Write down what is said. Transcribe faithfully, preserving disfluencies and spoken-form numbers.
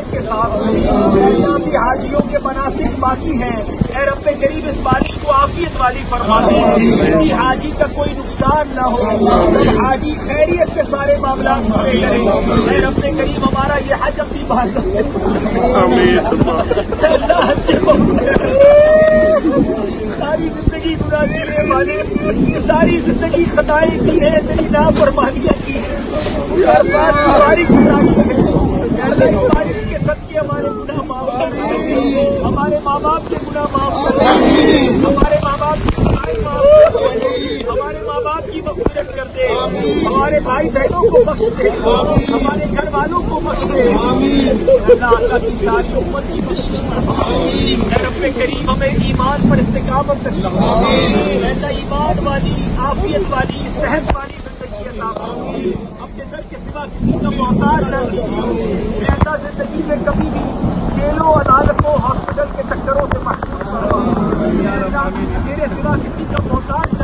کے ساتھ یہاں بھی حاجیوں کے مناسک باقی ہیں، اے رب کریم اس بارش کو عافیت والی فرما دے، کسی حاجی کا کوئی نقصان نہ ہو، سب حاجی خیریت سے سارے معاملات پورے کریں، اے رب کریم ہمارا یہ حج اپنی بارگاہ میں اللہ حج ساری زندگی گناہ کرنے والے، ساری زندگی خطائیں کی ہیں، تیری نافرمانیاں کی ہیں، ہر بات کی بارش لائی ہے، اس بارش کے صدقے ہمارے گناہ معاف کر دے، ہمارے ماں باپ کے گناہ معاف کر دے، ہمارے ماں باپ کی گناہیں معاف کر دے، ہمارے ماں باپ کی مغفرت کر دے، ہمارے بھائی بہنوں کو بخش دے، ہمارے گھر والوں کو بخش دے، اللہ اللہ کی ساری امت کی بخشش فرما، اے رب کریم ہمیں ایمان پر استقامت نصیب فرما، اللہ ایمان والی، عافیت والی، صحت والی زندگی عطا فرما، اپنے در کے سوا کسی کا محتاج نہ کیجیے، اللہ زندگی میں کبھی بھی کھیلوں، عدالتوں، ہاسپٹل کے چکروں سے محفوظ فرما، اللہ میرے سوا کسی کا محتاج